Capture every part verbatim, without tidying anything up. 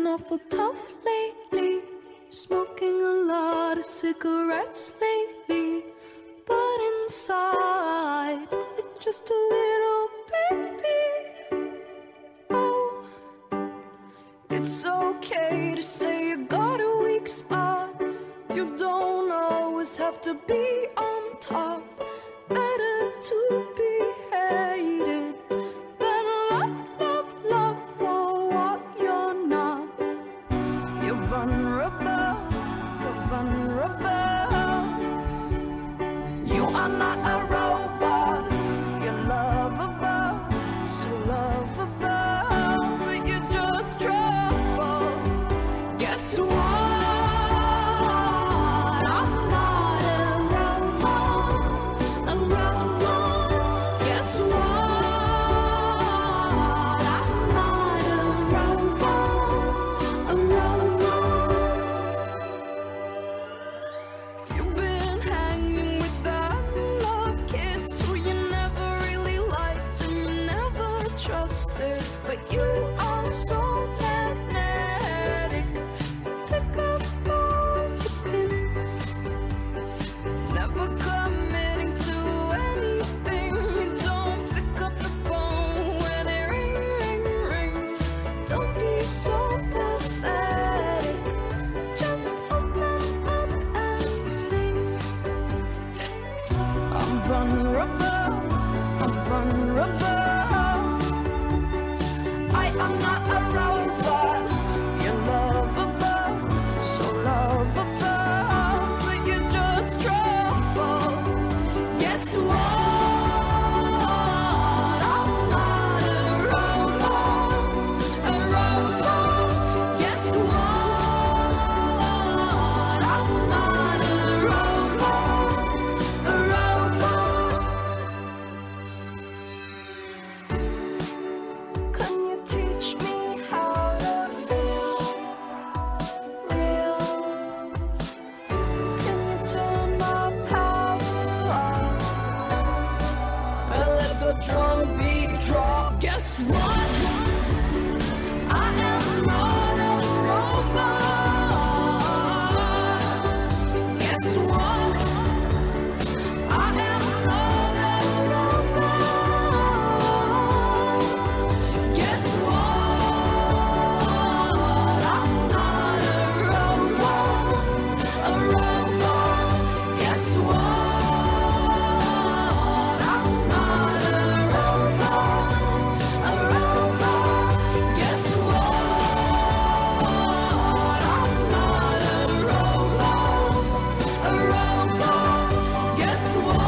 awful tough lately, smoking a lot of cigarettes lately, but inside it's just a little baby. Oh, it's okay to say you got a weak spot. You don't always have to be on top. Better to be hated than loved, loved, loved for what you're not. You're vulnerable, you're vulnerable. You are not a robot. You're lovable, so lovable, but you're just trouble. Guess what? But you are so magnetic. Pick up all the pins. Never committing to anything. You don't pick up the phone when it ring, ring, rings. Don't be so pathetic. Just open up and sing. I'm vulnerable. I'm vulnerable. I'm not a robot. You're lovable, so lovable, but you're just trouble. Guess what? I'm not a robot, a robot. Guess what? I'm not a robot, a robot. Can you teach me how to feel real? Can you turn my power off? And let the drum beat drop. Guess what? I am not a robot. Guess what? I am not a robot. Guess what? I'm not a robot, a robot. Guess what? I'm not a robot, a robot. Guess what? I'm not a robot, a robot. Guess what?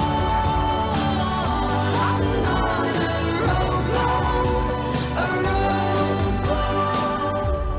I'm not a robot, a robot.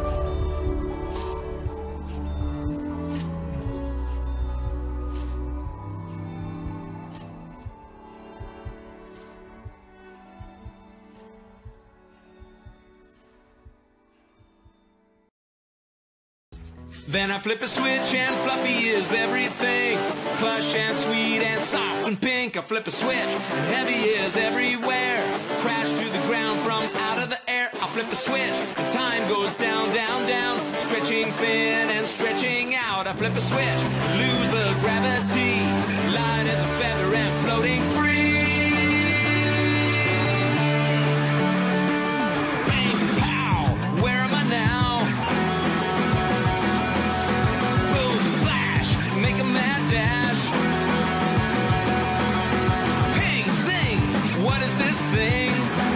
Then I flip a switch and fluffy is everything. Plush and sweet and soft and pink. I flip a switch and heavy is everywhere. Crash to the ground from out of the air. I flip a switch and time goes down, down, down. Stretching thin and stretching out. I flip a switch, lose the gravity. Light as a feather and floating free. Bang, pow, where am I now? Make a mad dash. Ping, zing, what is this thing?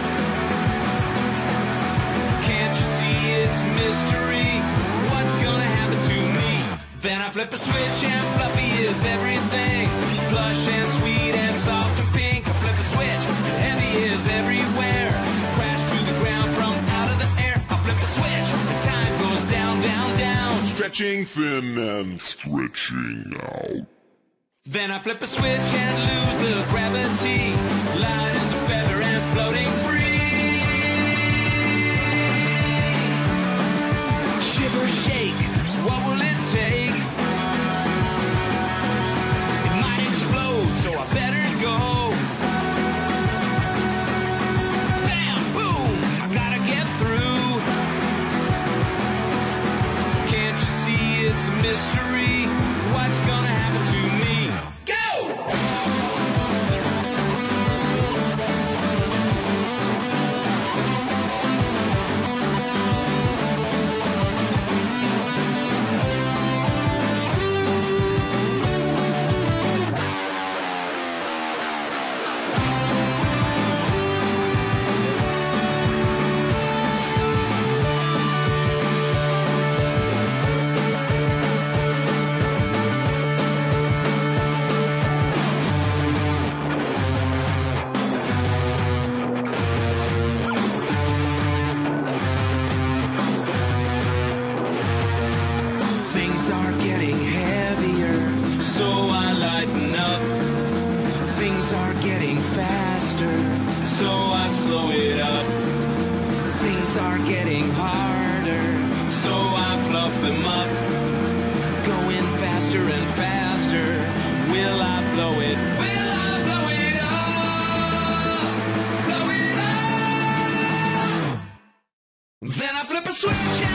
Can't you see it's mystery? What's gonna happen to me? Then I flip a switch and fluffy is everything. Plush and sweet and soft and pink. I flip a switch and heavy is everywhere. Crash to the ground from out of the air. I flip a switch and time goes down, down, down. Stretching thin and stretching out. Then I flip a switch and lose the gravity. Light as a feather and floating free. Shiver, shake, what will it take? It might explode, so I better go. Bam, boom, I gotta get through. Things are getting faster, so I slow it up. Things are getting harder, so I fluff them up. Going faster and faster, will I blow it? Will I blow it up? Blow it up! Then I flip a switch.